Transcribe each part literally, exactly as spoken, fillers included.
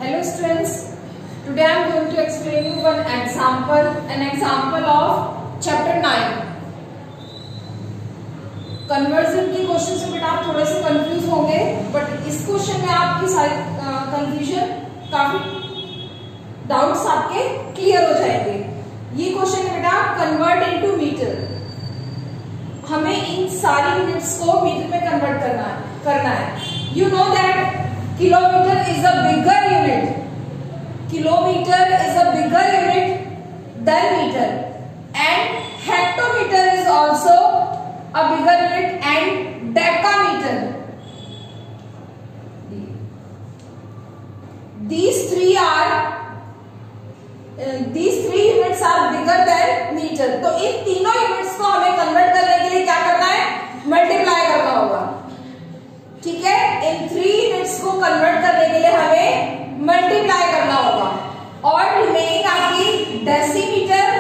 Hello students, today I am going to explain you one example, an example of chapter nine. Conversion के question से बेटा आप थोड़े से कंफ्यूज होंगे, बट इस क्वेश्चन में आपकी सारी कंफ्यूजन काफी डाउट्स आपके क्लियर हो जाएंगे। ये क्वेश्चन है बेटा कन्वर्ट इनटू मीटर। हमें इन सारी यूनिट्स को मीटर में कन्वर्ट करना है करना है you know that kilometer is a bigger unit. Kilometer is a bigger unit than meter, and hectometer is also a bigger unit, and decameter. These three are uh, these three units are bigger than meter. तो इन तीनों units को हमें convert करने के लिए क्या करना है? मल्टीप्लाई करना होगा। ठीक है, इन थ्री यूनिट्स को कन्वर्ट करने के लिए हमें मल्टीप्लाई करना होगा। और रिमेनिंग आपकी decimetre,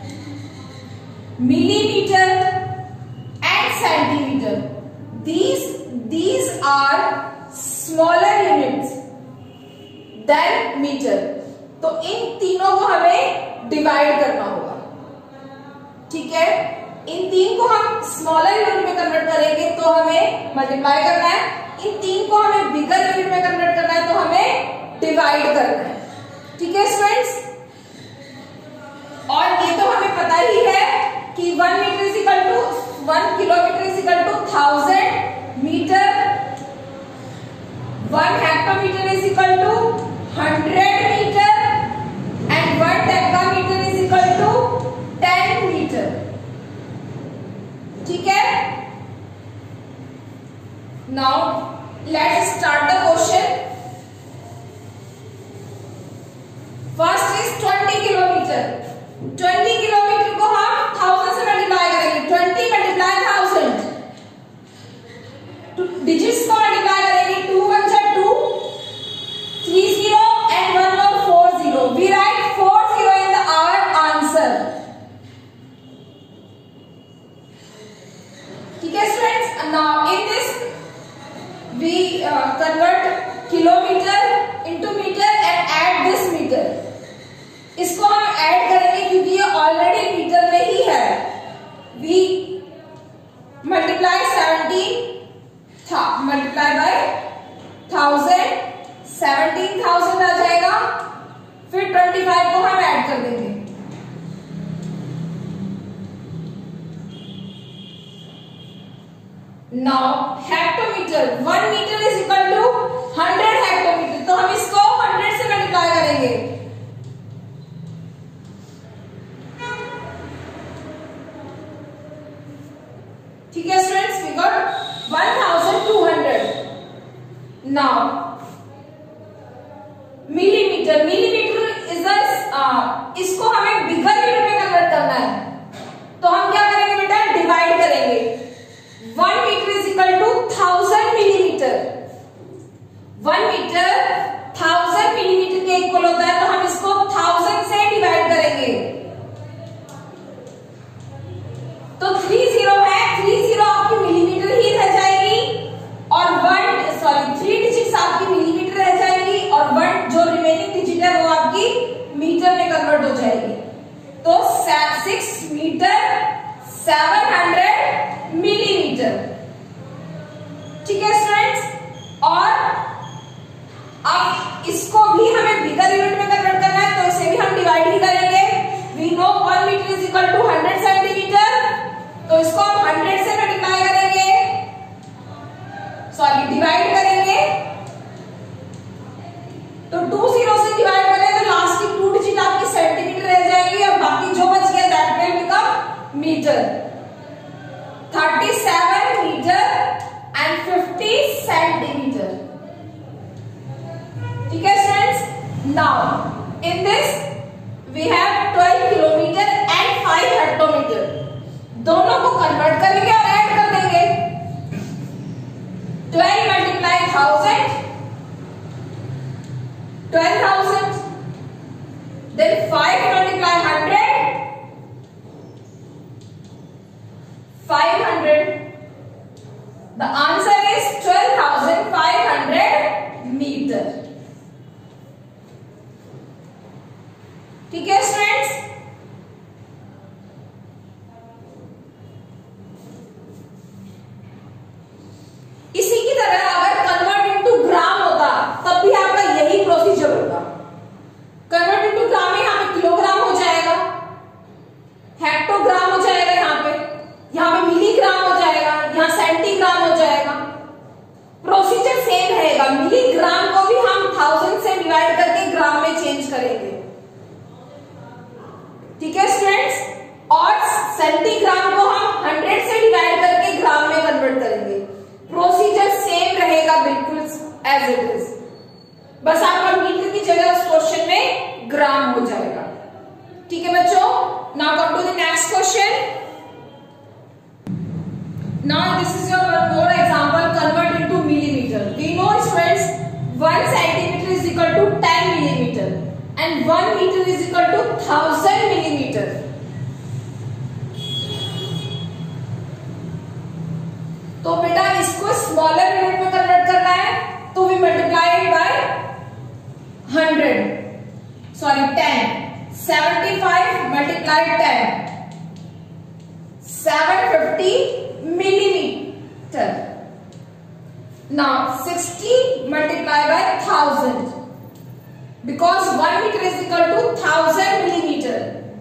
millimetre and centimetre, these these are smaller units than metre. तो इन तीनों को हमें डिवाइड करना होगा। ठीक है, इन तीन को हम स्मॉलर यूनिट में कन्वर्ट करेंगे तो हमें मल्टीप्लाई करना है, इन तीन को हमें बिगर यूनिट में कन्वर्ट करना है तो हमें डिवाइड करना है। ठीक है स्टूडेंट्स, और ये तो हमें पता ही है कि one metre is equal to one kilometre is equal to thousand metre, one hectometre is equal to hundred metre and one decametre is equal to ten metre. ठीक है, now let's start the question. First is twenty kilometre. Twenty kilometre को हम thousand से multiply करेंगे। Twenty multiply thousand, digits को multiply करेंगे। Two one जा two, three zero and one और four zero. We right four zero in the our answer. ठीक है students, now in this we uh, convert kilometer into meter and add this meter. इसको हम add करेंगे क्योंकि ये already metre में ही है। we multiply seventeen था multiply by thousand, seventeen thousand आ जाएगा, फिर twenty-five को हम ऐड कर देंगे। Now hectometre, one metre is equal to hundred hectometre, तो हम इसको हंड्रेड से मल्टीप्लाई करेंगे। ठीक है students, we got one thousand two hundred. Now millimetre, millimetre is the इसको हमें बिगर यूनिट में कन्वर्ट करना है, तो हम क्या करेंगे बेटा? डिवाइड करेंगे। One metre is equal to thousand millimetre. One metre thousand millimetre के इक्वल होता है, तो हम इसको थाउजेंड से डिवाइड करेंगे। तो थ्री जीरो है, थ्री जीरो आपकी मिलीमीटर ही रह जाएगी, और वन सॉरी थ्री डिजिट्स आपकी मिलीमीटर रह जाएगी, और वन जो रिमेनिंग डिजिट है वो आपकी मीटर में कन्वर्ट हो जाएगी। तो six metre seven hundred millimetre. ठीक है स्टूडेंट्स, और अब इसको भी हमें बिगर यूनिट में कन्वर्ट करना है, तो इसे भी हम डिवाइड ही करेंगे। We know one metre is equal to hundred centimetre, तो इसको हम हंड्रेड से मल्टीप्लाई करेंगे, सॉरी डिवाइड करेंगे। तो टू जीरो से डिवाइड करें तो लास्ट की टू डिजिट आपकी सेंटीमीटर रह जाएगी, और बाकी जो बच गया that will become metre. Thirty seven metre and fifty centimetre. ठीक है students, now in this we have twelve kilometre and five hectometre. दोनों को कन्वर्ट करेंगे और ऐड कर देंगे। Twelve multiply thousand, twelve thousand, then five multiply hundred, five hundred. The answer is twelve thousand five hundred meter. ठीक है students. इसी की तरह अगर कन्वर्ट इनटू ग्राम होता तब भी आपका यही प्रोसीजर होता। कन्वर्ट इनटू ग्राम में यहाँ पे किलोग्राम हो जाएगा, हेक्टोग्राम हो जाएगा, यहाँ पे यहाँ पे मिलीग्राम हो जाएगा, यहाँ सेंटीग्राम हो जाएगा। प्रोसीजर सेम रहेगा। मिलीग्राम को भी हम थाउजेंड से डिवाइड करके ग्राम में चेंज करेंगे, ठीक है स्टूडेंट्स। और सेंटीग्राम को हम हंड्रेड से डिवाइड करके ग्राम में कन्वर्ट करेंगे। प्रोसीजर सेम रहेगा बिल्कुल एज इट इज, बस आपका मीटर की जगह उस क्वेश्चन में ग्राम हो जाएगा, ठीक है बच्चों। Now come to the next question. Now this is your one more example, convert into millimeter. We know friends, one centimeter is equal to ten millimeter and one meter is equal to thousand millimeter. तो बेटा इसको smaller unit में convert करना है तो we multiply by hundred sorry ten seventy five multiply ten seven fifty millimeter. Now sixty multiplied by thousand because one meter is equal to thousand millimeter.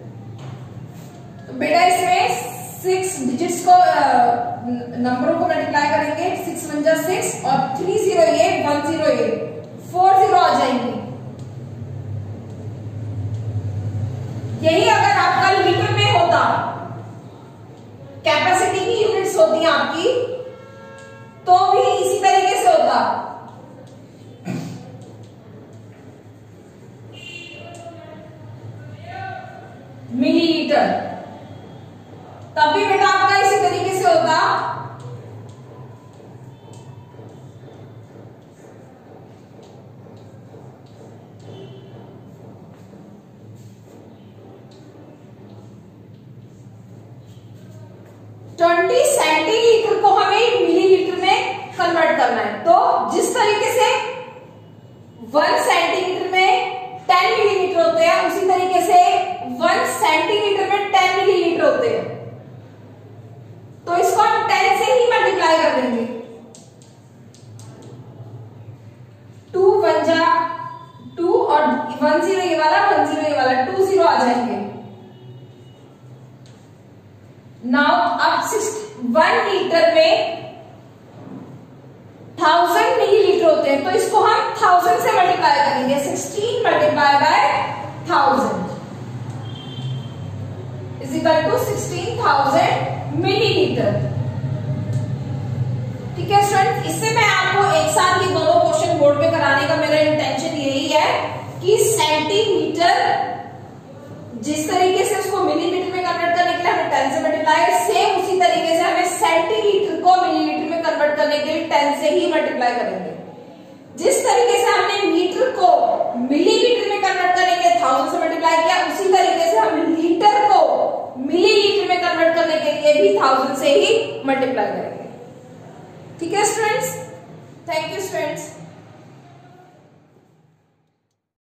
तो बेटा इसमें सिक्स डिजिट्स को नंबरों को मल्टीप्लाई करेंगे, सिक्स वन जा six और three zero ये वन जीरो ये फोर जीरो आ जाएंगे। यही अगर आपका लीटर में होता, कैपेसिटी की यूनिट्स होती हैं आपकी, तो भी इसी तरीके से होता। मिलीलीटर तब भी बेटा आपका इसी तरीके से होता। ट्वेंटी सेंटीलीटर को हमें मिलीलीटर में कन्वर्ट करना है, तो जिस तरीके से वन सेंटीमीटर में टेन मिलीलीटर होते हैं उसी तरीके से वन सेंटीमीटर में टेन मिलीलीटर होते हैं। तो इसको हम टेन से ही मल्टीप्लाई कर देंगे। टू वन जा टू और वन जीरो ये वाला वन जीरो ये वाला टू जीरो आ जाएंगे। नाउ अब वन लीटर में थाउजेंड मिलीलीटर होते हैं, तो इसको हम थाउजेंड से मल्टीप्लाई करेंगे। Sixteen multiply by thousand is equal to sixteen thousand millilitre, ठीक है स्टूडेंट। इससे मैं आपको एक साथ ये दोनों क्वेश्चन बोर्ड पे कराने का मेरा इंटेंशन यही है कि सेंटीमीटर जिस तरीके से उसको मिलीमीटर में कन्वर्ट करने के लिए हमें टेन से मल्टीप्लाई, सेम उसी तरीके से हमें सेंटीलीटर को मिलीलीटर में कन्वर्ट करने के लिए टेन से ही मल्टीप्लाई करेंगे। जिस तरीके से हमने मीटर को मिलीलीटर में कन्वर्ट करने के लिए थाउजेंड से मल्टीप्लाई किया, उसी तरीके से हम लीटर को मिलीलीटर में कन्वर्ट करने के लिए भी थाउजेंड से ही मल्टीप्लाई करेंगे, ठीक है स्टूडेंट्स। Thank you students.